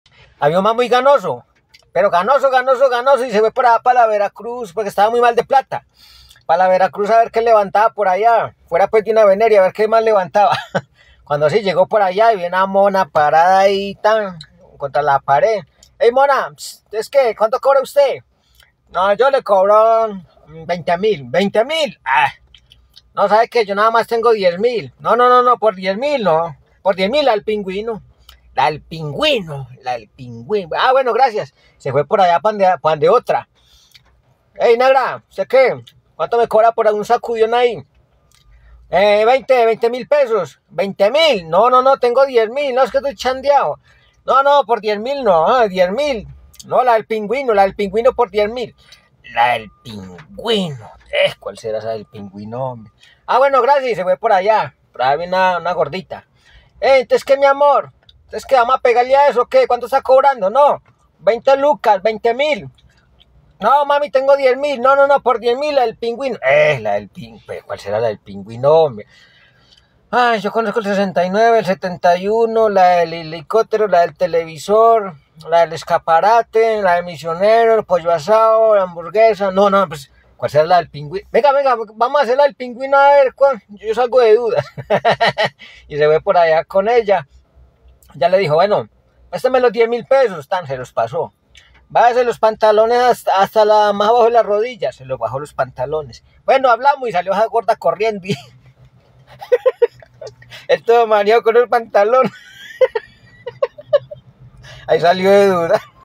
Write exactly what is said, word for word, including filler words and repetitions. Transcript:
Había un man muy ganoso, pero ganoso, ganoso, ganoso, y se fue para, para la Veracruz, porque estaba muy mal de plata. Para la Veracruz a ver qué levantaba por allá, fuera pues de una veneria, a ver qué más levantaba. Cuando sí llegó por allá y vi una mona parada ahí tan contra la pared. Ey, mona, ¿es que cuánto cobra usted? No, yo le cobro veinte mil. ¿veinte mil? Ah, no, ¿sabe qué? Yo nada más tengo diez mil. No, no, no, no, por diez mil no. Por diez mil al pingüino. La del pingüino, la del pingüino. Ah, bueno, gracias. Se fue por allá para de, de otra. Ey, negra, ¿usted qué? ¿Cuánto me cobra por un sacudión ahí? Eh, veinte, veinte mil pesos. veinte mil. No, no, no, tengo diez mil. No, es que estoy chandeado. No, no, por diez mil no, diez mil. No, la del pingüino, la del pingüino por diez mil. La del pingüino. Eh, ¿cuál será esa del pingüino, hombre? Ah, bueno, gracias, se fue por allá. Por ahí viene una, una gordita. Eh, entonces, ¿qué, mi amor? Entonces, ¿qué, vamos a pegarle a eso? ¿Qué? ¿Cuánto está cobrando? No, veinte lucas, veinte mil. No, mami, tengo diez mil. No, no, no, por diez mil la del pingüino. Eh, la del pingüino. ¿Cuál será la del pingüino, hombre? Ay, yo conozco el sesenta y nueve, el setenta y uno, la del helicóptero, la del televisor, la del escaparate, la del misionero, el pollo asado, la hamburguesa. No, no, pues, ¿cuál será la del pingüino? Venga, venga, vamos a hacer la del pingüino a ver, ¿cuál? Yo salgo de dudas. Y se ve por allá con ella. Ya le dijo, bueno, préstame los diez mil pesos. Tan, se los pasó. Váyase los pantalones hasta, hasta la, más abajo de las rodillas. Se los bajó los pantalones. Bueno, hablamos y salió esa gorda corriendo. Él todo mareado con el pantalón. Ahí salió de duda.